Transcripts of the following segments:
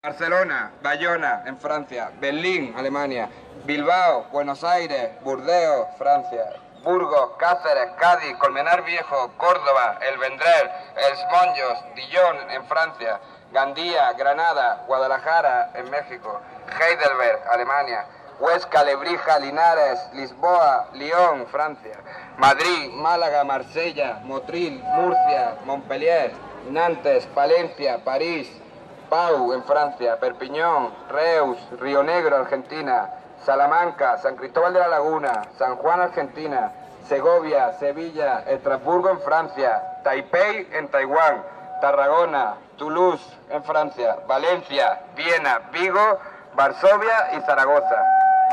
Barcelona, Bayona, en Francia, Berlín, Alemania, Bilbao, Buenos Aires, Burdeos, Francia, Burgos, Cáceres, Cádiz, Colmenar Viejo, Córdoba, El Vendrell, Els Monjos, Dijon, en Francia, Gandía, Granada, Guadalajara, en México, Heidelberg, Alemania, Huesca, Lebrija, Linares, Lisboa, Lyon, Francia, Madrid, Málaga, Marsella, Motril, Murcia, Montpellier, Nantes, Palencia, París, Pau, en Francia, Perpiñón, Reus, Río Negro, Argentina, Salamanca, San Cristóbal de la Laguna, San Juan, Argentina, Segovia, Sevilla, Estrasburgo, en Francia, Taipei, en Taiwán, Tarragona, Toulouse, en Francia, Valencia, Viena, Vigo, Varsovia y Zaragoza.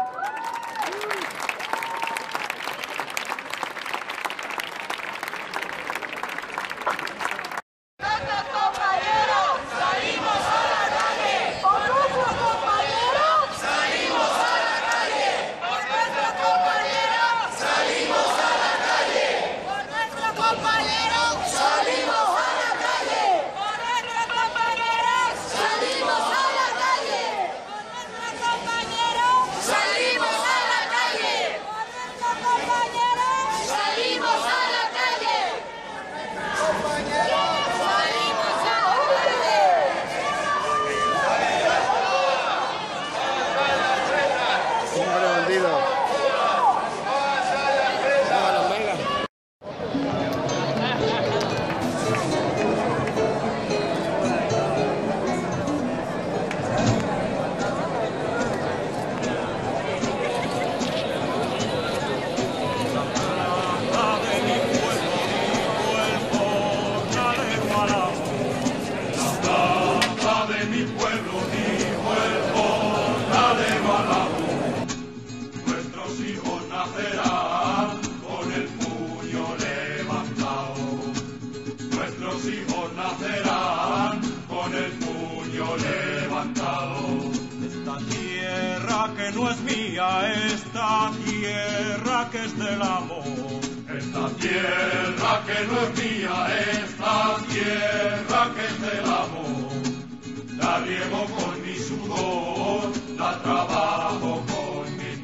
Esta tierra que no es mía, esta tierra que es del amor. Esta tierra que no es mía, esta tierra que es del amor. La riego con mi sudor, la trabajo con mis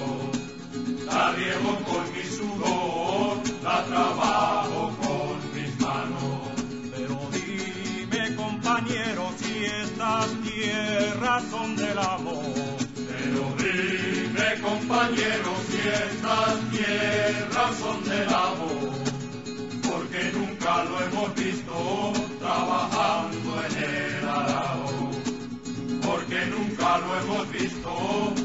manos. La riego con mi sudor, la trabajo con mis manos. Pero dime, compañero, si estas tierras son del amor. Pero dime, compañero, si estas tierras son del amor. Porque nunca lo hemos visto trabajando en el arado. Porque nunca lo hemos visto